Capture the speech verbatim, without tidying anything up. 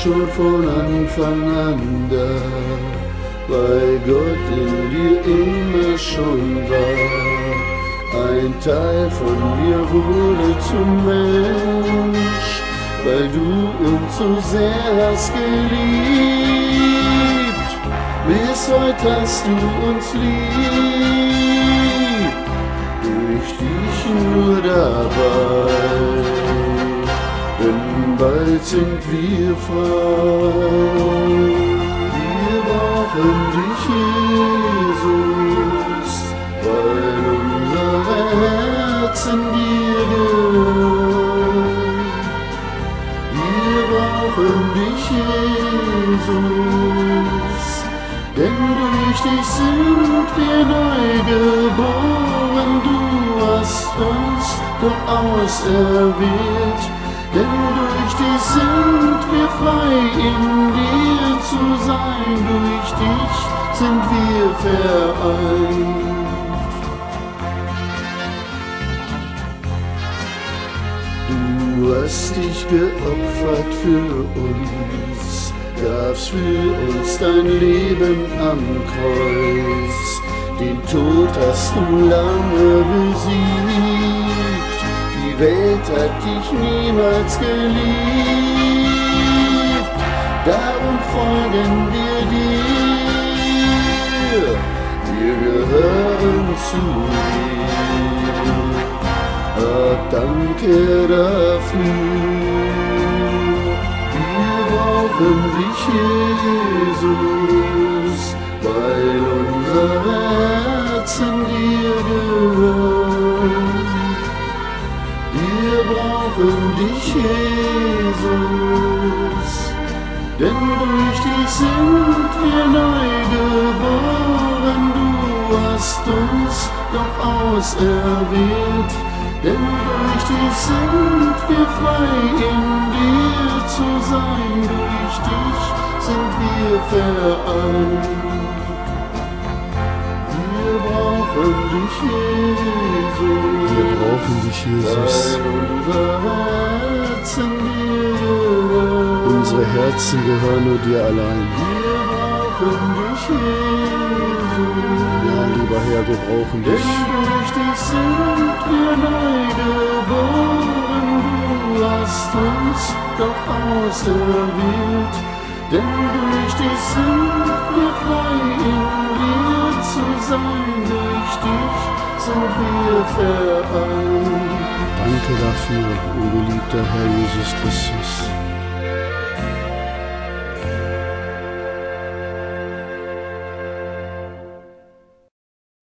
schon von Anfang an da, weil Gott in dir immer schon war. Ein Teil von mir wurde zum Mensch, weil du uns so sehr hast geliebt. Bis heute hast du uns lieb, durch dich nur dabei. Denn bald sind wir frei. Wir brauchen dich, Jesus, weil unsere Herzen dir gehören. Wir brauchen dich, Jesus, denn durch dich sind wir neu geboren. Du hast uns doch auserwählt, denn durch dich sind wir frei, in dir zu sein. Durch dich sind wir vereint. Du hast dich geopfert für uns, gabst für uns dein Leben am Kreuz. Den Tod hast du lange besiegt, die Welt hat dich niemals geliebt. Darum folgen wir dir, wir gehören zu dir. Ah, danke dafür. Wir brauchen dich, Jesus, weil unsere Herzen dir gehören. Wir brauchen dich, Jesus, denn durch dich sind wir neu geboren. Du hast uns doch auserwählt, denn durch dich sind wir frei, in dir zu sein. Durch dich sind wir vereint. Wir brauchen dich, Jesus. Wir brauchen dich, Jesus. Unsere Herzen gehören nur dir allein. Wir brauchen dich, Jesus. Ja, lieber Herr, wir brauchen dich. Denn durch dich sind wir neu geboren. Du hast uns doch auserwählt, denn durch dich sind wir frei, in dir zu sein. Durch dich sind wir vereint. Danke dafür, o geliebter Herr Jesus Christus.